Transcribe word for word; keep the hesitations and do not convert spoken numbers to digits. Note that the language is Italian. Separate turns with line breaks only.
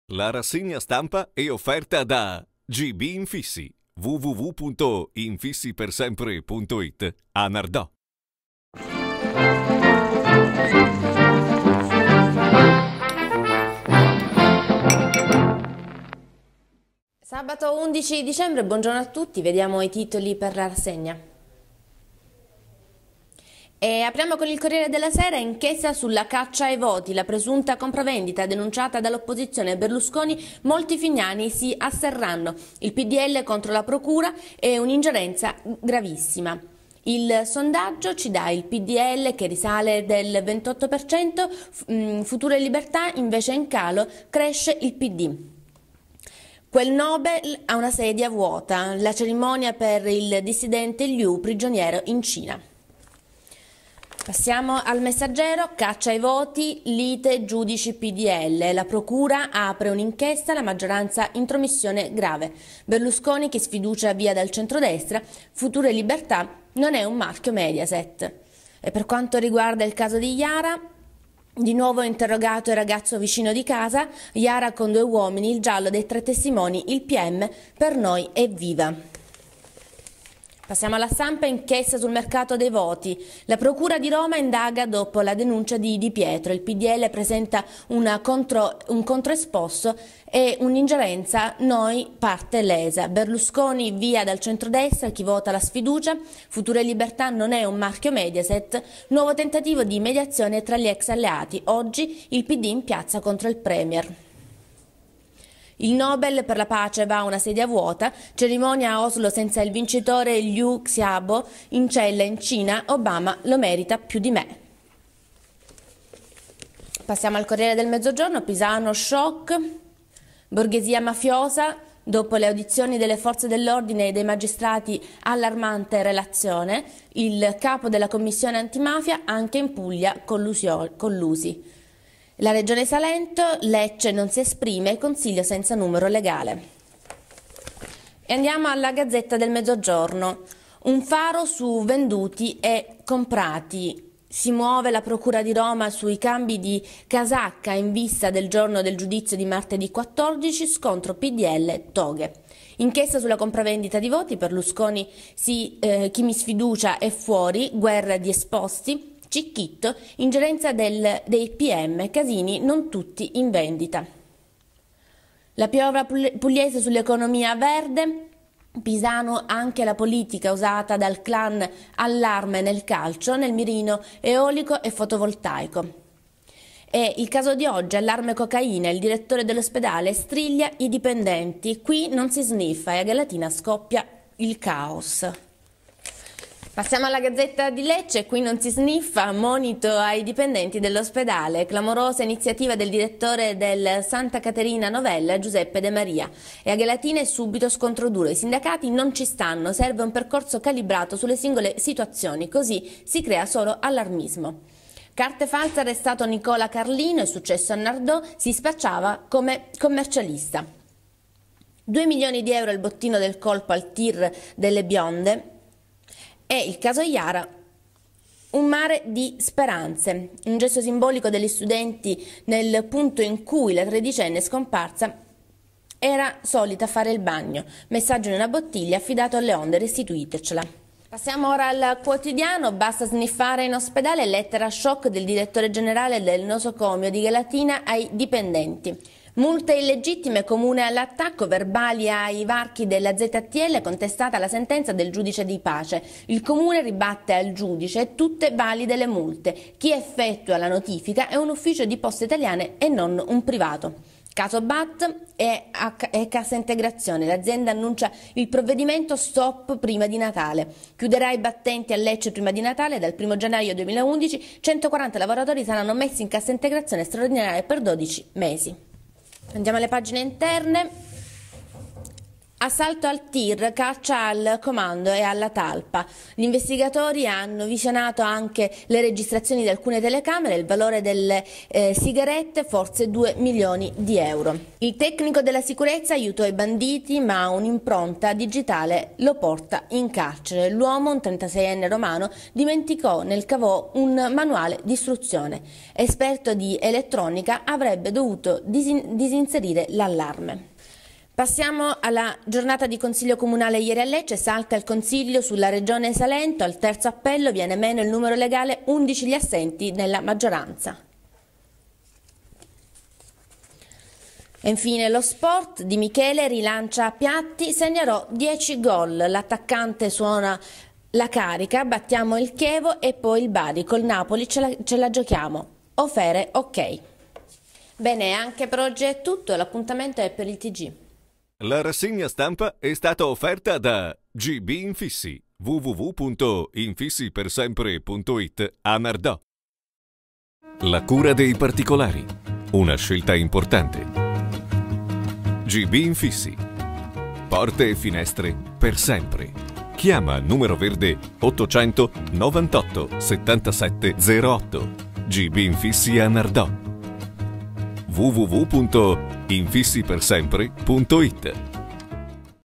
La rassegna stampa è offerta da G B Infissi, w w w punto infissipersempre punto it a Nardò.
Sabato undici dicembre, buongiorno a tutti, vediamo i titoli per la rassegna. E apriamo con il Corriere della Sera: inchiesta sulla caccia ai voti, la presunta compravendita denunciata dall'opposizione Berlusconi, molti fignani si asserranno, il P D L contro la procura e un'ingerenza gravissima. Il sondaggio ci dà il P D L che risale del ventotto per cento, Futuro e Libertà invece in calo, cresce il P D. Quel Nobel ha una sedia vuota, la cerimonia per il dissidente Liu, prigioniero in Cina. Passiamo al Messaggero: caccia ai voti, lite giudici P D L, la procura apre un'inchiesta, la maggioranza intromissione grave, Berlusconi che sfiducia via dal centrodestra, Futuro e Libertà non è un marchio Mediaset. E per quanto riguarda il caso di Iara, di nuovo interrogato il ragazzo vicino di casa, Iara con due uomini, il giallo dei tre testimoni, il P M per noi è viva. Passiamo alla Stampa: inchiesta sul mercato dei voti. La Procura di Roma indaga dopo la denuncia di Di Pietro. Il P D L presenta una contro, un controesposto e un'ingerenza, noi parte lesa. Berlusconi via dal centrodestra, chi vota la sfiducia. Futuro e Libertà non è un marchio Mediaset. Nuovo tentativo di mediazione tra gli ex alleati. Oggi il P D in piazza contro il Premier. Il Nobel per la pace va a una sedia vuota, cerimonia a Oslo senza il vincitore Liu Xiaobo, in cella in Cina, Obama lo merita più di me. Passiamo al Corriere del Mezzogiorno: Pisano shock, borghesia mafiosa, dopo le audizioni delle forze dell'ordine e dei magistrati allarmante relazione, il capo della commissione antimafia anche in Puglia collusi. La Regione Salento, Lecce non si esprime, Consiglio senza numero legale. E andiamo alla Gazzetta del Mezzogiorno: un faro su venduti e comprati. Si muove la Procura di Roma sui cambi di casacca in vista del giorno del giudizio di martedì quattordici, scontro P D L toghe. Inchiesta sulla compravendita di voti, Berlusconi si, eh, chi mi sfiducia è fuori, guerra di esposti. Cicchitto, ingerenza del, dei P M, Casini non tutti in vendita. La piovra pugliese sull'economia verde, Pisano anche la politica usata dal clan allarme nel calcio, nel mirino eolico e fotovoltaico. E il caso di oggi, allarme cocaina, il direttore dell'ospedale striglia i dipendenti, qui non si sniffa e a Galatina scoppia il caos. Passiamo alla Gazzetta di Lecce: qui non si sniffa, monito ai dipendenti dell'ospedale, clamorosa iniziativa del direttore del Santa Caterina Novella, Giuseppe De Maria. E a Galatina è subito scontro duro, i sindacati non ci stanno, serve un percorso calibrato sulle singole situazioni, così si crea solo allarmismo. Carte false, arrestato Nicola Carlino, è successo a Nardò, si spacciava come commercialista. Due milioni di euro il bottino del colpo al tir delle bionde. E il caso Iara, un mare di speranze, un gesto simbolico degli studenti nel punto in cui la tredicenne scomparsa era solita fare il bagno, messaggio in una bottiglia affidato alle onde, restituitecela. Passiamo ora al Quotidiano: basta sniffare in ospedale, lettera shock del direttore generale del nosocomio di Galatina ai dipendenti. Multe illegittime, comune all'attacco, verbali ai varchi della Z T L, contestata la sentenza del giudice di pace. Il comune ribatte al giudice tutte valide le multe. Chi effettua la notifica è un ufficio di Poste Italiane e non un privato. Caso B A T e, e Cassa Integrazione. L'azienda annuncia il provvedimento stop prima di Natale. Chiuderà i battenti a Lecce prima di Natale. Dal primo gennaio duemilaundici centoquaranta lavoratori saranno messi in Cassa Integrazione straordinaria per dodici mesi. Andiamo alle pagine interne. Assalto al tir, caccia al comando e alla talpa. Gli investigatori hanno visionato anche le registrazioni di alcune telecamere, il valore delle eh, sigarette forse due milioni di euro. Il tecnico della sicurezza aiutò i banditi, ma un'impronta digitale lo porta in carcere. L'uomo, un trentaseienne romano, dimenticò nel cavò un manuale di istruzione. Esperto di elettronica, avrebbe dovuto disin- disinserire l'allarme. Passiamo alla giornata di consiglio comunale ieri a Lecce. Salta il consiglio sulla regione Salento, al terzo appello viene meno il numero legale, undici gli assenti nella maggioranza. E infine lo sport, Di Michele rilancia Piatti, segnerò dieci gol, l'attaccante suona la carica, battiamo il Chievo e poi il Bari, col Napoli ce la, ce la giochiamo, Ofere ok. Bene, anche per oggi è tutto, l'appuntamento è per il T G.
La rassegna stampa è stata offerta da G B Infissi, w w w punto infissi per sempre punto it a Mardò. La cura dei particolari, una scelta importante. G B Infissi, porte e finestre per sempre. Chiama numero verde ottocento novantotto settantasette zero otto. G B Infissi a Nardò. w w w punto infissi per sempre punto it